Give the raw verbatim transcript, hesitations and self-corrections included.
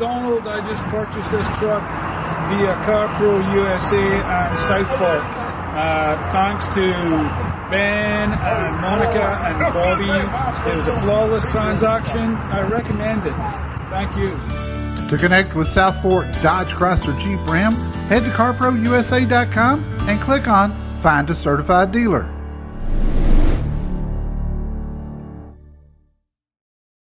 Donald. I just purchased this truck via CarProUSA and Southfork. Uh, thanks to Ben and Monica and Bobby. It was a flawless transaction. I recommend it. Thank you. To connect with Southfork Dodge Chrysler Jeep Ram, head to car pro U S A dot com and click on Find a Certified Dealer.